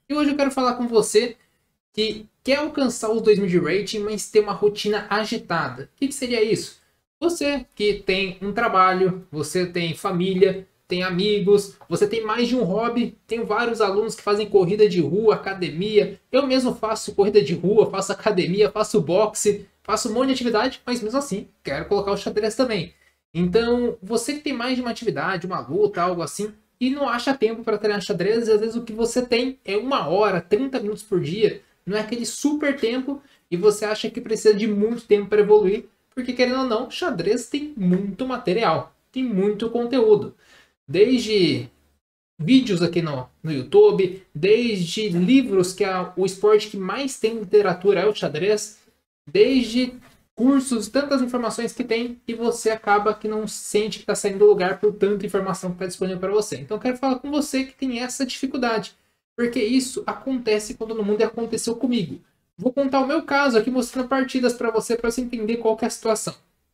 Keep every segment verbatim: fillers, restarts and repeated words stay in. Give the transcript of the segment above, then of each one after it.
E hoje eu quero falar com você que quer alcançar os dois mil de rating, mas tem uma rotina agitada. O que, que seria isso? Você que tem um trabalho, você tem família, tem amigos, você tem mais de um hobby, tem vários alunos que fazem corrida de rua, academia. Eu mesmo faço corrida de rua, faço academia, faço boxe, faço um monte de atividade, mas mesmo assim, quero colocar o xadrez também. Então, você que tem mais de uma atividade, uma luta, algo assim, e não acha tempo para treinar xadrez, e às vezes o que você tem é uma hora, trinta minutos por dia, não é aquele super tempo, e você acha que precisa de muito tempo para evoluir, porque querendo ou não, xadrez tem muito material, tem muito conteúdo. Desde vídeos aqui no, no YouTube, desde livros, que é o esporte que mais tem literatura é o xadrez, desde cursos, tantas informações que tem, e você acaba que não sente que está saindo do lugar por tanta informação que está disponível para você. Então eu quero falar com você que tem essa dificuldade, porque isso acontece com todo mundo e aconteceu comigo. Vou contar o meu caso aqui mostrando partidas para você, para você entender qual que é a situação.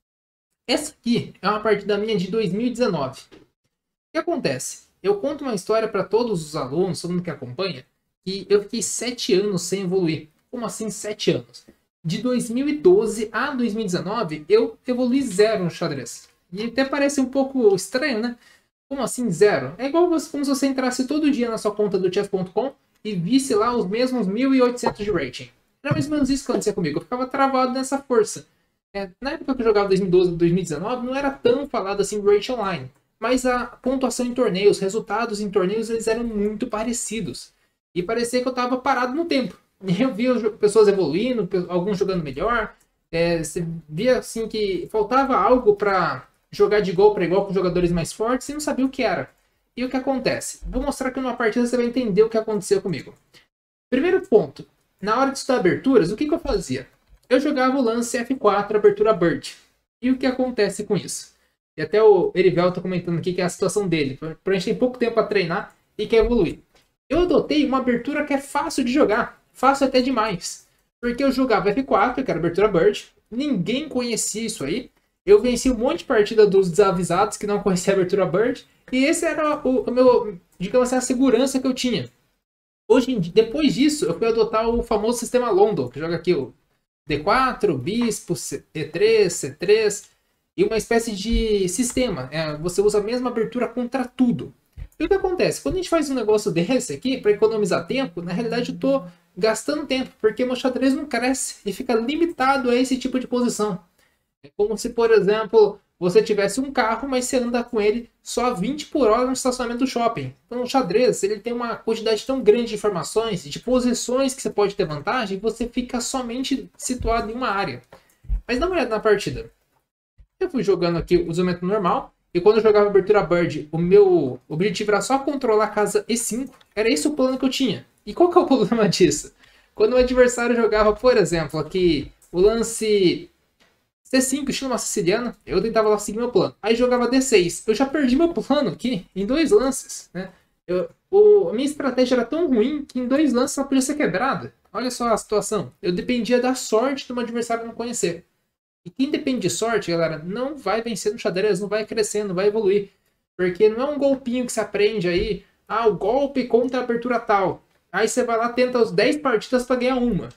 Essa aqui é uma partida minha de dois mil e dezenove. O que acontece? Eu conto uma história para todos os alunos, todo mundo que acompanha, que eu fiquei sete anos sem evoluir. Como assim sete anos? De dois mil e doze a dois mil e dezenove, eu evolui zero no xadrez. E até parece um pouco estranho, né? Como assim zero? É igual como se você entrasse todo dia na sua conta do chess ponto com e visse lá os mesmos mil e oitocentos de rating. Era mais ou menos isso que acontecia comigo. Eu ficava travado nessa força. É, na época que eu jogava dois mil e doze a dois mil e dezenove, não era tão falado assim do rating online. Mas a pontuação em torneios, os resultados em torneios, eles eram muito parecidos. E parecia que eu estava parado no tempo. Eu via pessoas evoluindo, alguns jogando melhor. É, você via assim que faltava algo para jogar de igual para igual com jogadores mais fortes e não sabia o que era. E o que acontece? Vou mostrar aqui numa partida, você vai entender o que aconteceu comigo. Primeiro ponto, na hora de estudar aberturas, o que, que eu fazia? Eu jogava o lance F quatro, abertura Bird. E o que acontece com isso? E até o Erivel está comentando aqui que é a situação dele. A gente tem pouco tempo para treinar e quer evoluir. Eu adotei uma abertura que é fácil de jogar. Fácil até demais. Porque eu jogava F quatro, que era abertura Bird. Ninguém conhecia isso aí. Eu venci um monte de partida dos desavisados que não conheciam a abertura Bird. E esse era o, o meu, digamos assim, a segurança que eu tinha. Hoje em dia, depois disso, eu fui adotar o famoso sistema London, que joga aqui o D quatro, Bispo, E três, C três, e uma espécie de sistema. É, você usa a mesma abertura contra tudo. E o que acontece? Quando a gente faz um negócio desse aqui, para economizar tempo, na realidade eu estou gastando tempo, porque meu xadrez não cresce e fica limitado a esse tipo de posição. É como se, por exemplo, você tivesse um carro, mas você anda com ele só a vinte por hora no estacionamento do shopping. Então o xadrez ele tem uma quantidade tão grande de informações, de posições que você pode ter vantagem, que você fica somente situado em uma área. Mas dá uma olhada na partida. Eu fui jogando aqui o isolamento normal, e quando eu jogava abertura Bird, o meu objetivo era só controlar a casa E cinco. Era esse o plano que eu tinha. E qual que é o problema disso? Quando o adversário jogava, por exemplo, aqui o lance C cinco, estilo uma siciliana, eu tentava lá seguir meu plano. Aí jogava D seis. Eu já perdi meu plano aqui em dois lances. Né? Eu, o, a minha estratégia era tão ruim que em dois lances ela podia ser quebrada. Olha só a situação. Eu dependia da sorte de um adversário não conhecer. E quem depende de sorte, galera, não vai vencer no xadrez, não vai crescer, não vai evoluir. Porque não é um golpinho que você aprende aí, ah, o golpe contra a abertura tal. Aí você vai lá, tenta as dez partidas para ganhar uma.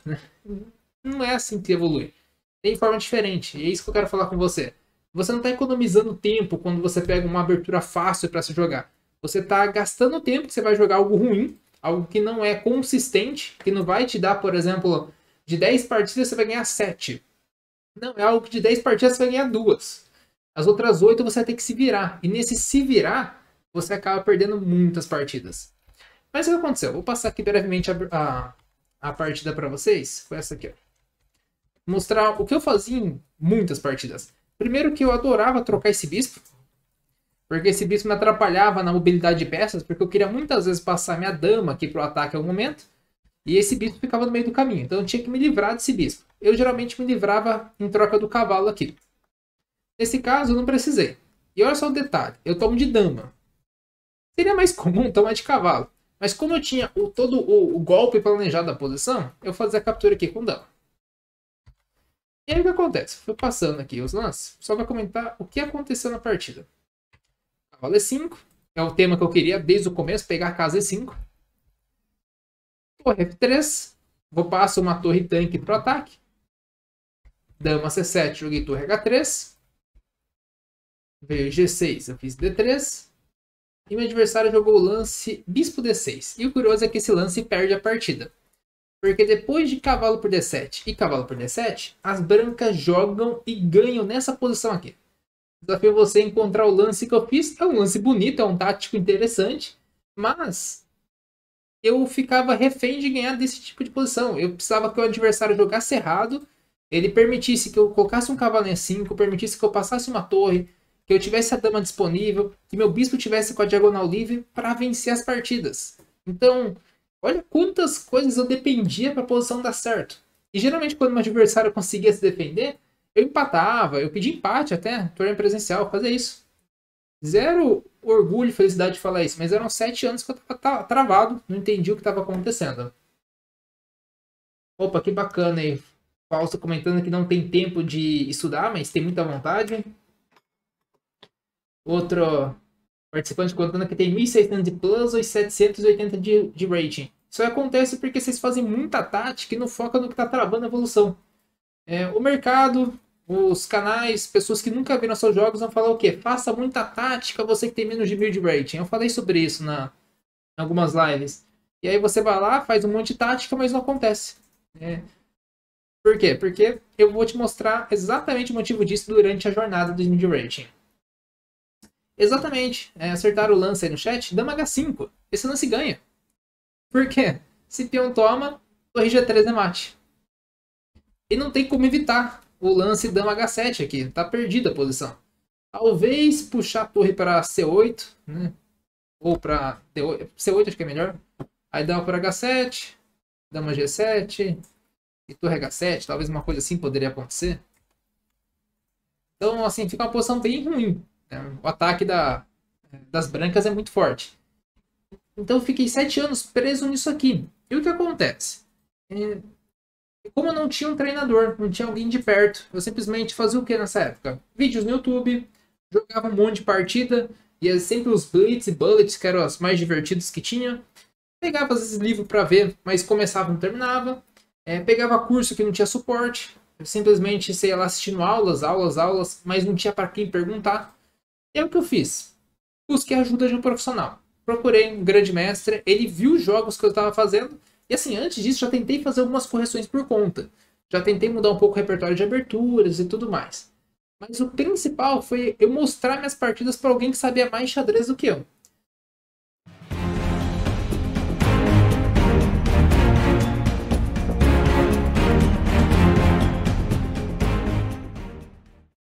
Não é assim que evolui. Tem forma diferente, e é isso que eu quero falar com você. Você não está economizando tempo quando você pega uma abertura fácil para se jogar. Você está gastando tempo que você vai jogar algo ruim, algo que não é consistente, que não vai te dar, por exemplo, de dez partidas você vai ganhar sete. Não, é algo que de dez partidas você vai ganhar duas. As outras oito você vai ter que se virar. E nesse se virar, você acaba perdendo muitas partidas. Mas o que aconteceu? Vou passar aqui brevemente a, a, a partida para vocês. Foi essa aqui, ó. Mostrar o que eu fazia em muitas partidas. Primeiro que eu adorava trocar esse bispo. Porque esse bispo me atrapalhava na mobilidade de peças. Porque eu queria muitas vezes passar minha dama aqui para o ataque em algum momento. E esse bispo ficava no meio do caminho. Então eu tinha que me livrar desse bispo. Eu geralmente me livrava em troca do cavalo aqui. Nesse caso eu não precisei. E olha só o detalhe. Eu tomo de dama. Seria mais comum tomar de cavalo. Mas como eu tinha o, todo o, o golpe planejado da posição, eu fazia a captura aqui com dama. E aí o que acontece? Fui passando aqui os lances. Só vai comentar o que aconteceu na partida. Cavalo E cinco. É o tema que eu queria desde o começo. Pegar a casa E cinco. Torre F três. Vou passar uma torre tanque pro ataque. Dama C sete, joguei torre H três. Veio G seis, eu fiz D três. E meu adversário jogou o lance Bispo D seis. E o curioso é que esse lance perde a partida. Porque depois de cavalo por D sete e cavalo por D sete, as brancas jogam e ganham nessa posição aqui. Desafio você a encontrar o lance que eu fiz. É um lance bonito, é um tático interessante. Mas eu ficava refém de ganhar desse tipo de posição. Eu precisava que o adversário jogasse errado. Ele permitisse que eu colocasse um cavalo em cinco, permitisse que eu passasse uma torre, que eu tivesse a dama disponível, que meu bispo tivesse com a diagonal livre para vencer as partidas. Então, olha quantas coisas eu dependia para a posição dar certo. E geralmente quando meu adversário conseguia se defender, eu empatava, eu pedi empate até, torneio presencial, fazer isso. Zero orgulho e felicidade de falar isso, mas eram sete anos que eu estava travado, não entendi o que estava acontecendo. Opa, que bacana aí. Fausto comentando que não tem tempo de estudar, mas tem muita vontade. Outro participante contando que tem mil e seiscentos de plus ou setecentos e oitenta de, de rating. Isso acontece porque vocês fazem muita tática e não focam no que está travando a evolução. É, o mercado, os canais, pessoas que nunca viram seus jogos vão falar o quê? Faça muita tática, você que tem menos de mil de rating. Eu falei sobre isso na, em algumas lives. E aí você vai lá, faz um monte de tática, mas não acontece. É. Por quê? Porque eu vou te mostrar exatamente o motivo disso durante a jornada do mid rating. Exatamente. É, acertaram o lance aí no chat. Dama H cinco. Esse lance ganha. Por quê? Se peão toma, torre G três é mate. E não tem como evitar o lance Dama H sete aqui. Tá perdida a posição. Talvez puxar a torre para C oito. Né? Ou para D oito. C oito acho que é melhor. Aí dama para H sete. Dama G sete. E torre H sete. Talvez uma coisa assim poderia acontecer. Então, assim, fica uma posição bem ruim. O ataque da, das brancas é muito forte. Então eu fiquei sete anos preso nisso aqui. E o que acontece? É, como eu não tinha um treinador, não tinha alguém de perto, eu simplesmente fazia o que nessa época? Vídeos no YouTube, jogava um monte de partida, e sempre os Blitz e Bullets, que eram os mais divertidos que tinha. Pegava às vezes livro para ver, mas começava e não terminava. É, pegava curso que não tinha suporte. Eu simplesmente sei lá assistindo aulas, aulas, aulas, mas não tinha para quem perguntar. E é o que eu fiz. Busquei a ajuda de um profissional. Procurei um grande mestre, ele viu os jogos que eu estava fazendo. E assim, antes disso, já tentei fazer algumas correções por conta. Já tentei mudar um pouco o repertório de aberturas e tudo mais. Mas o principal foi eu mostrar minhas partidas para alguém que sabia mais xadrez do que eu.